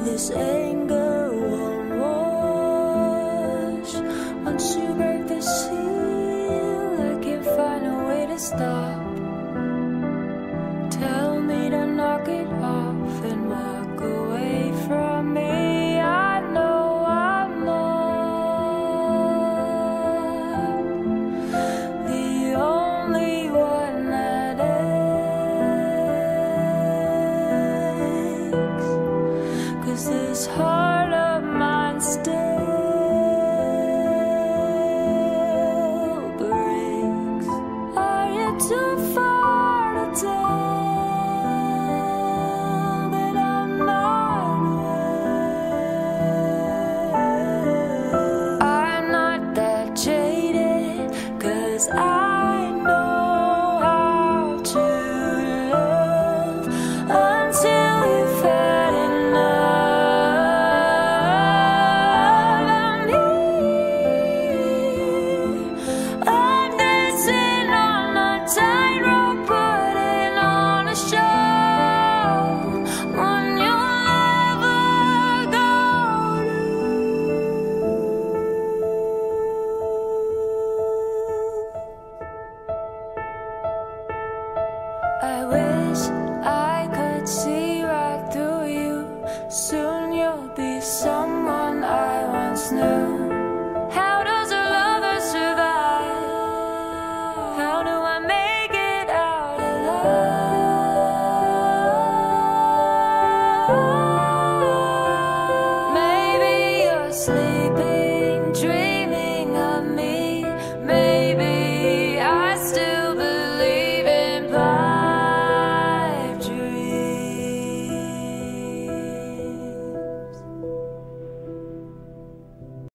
This anger won't wash. Once you break the seal, I can't find a way to stop. Tell me to knock it off and walk away from me. I know I'm not the only one that aches, 'cause this heart of mine stays.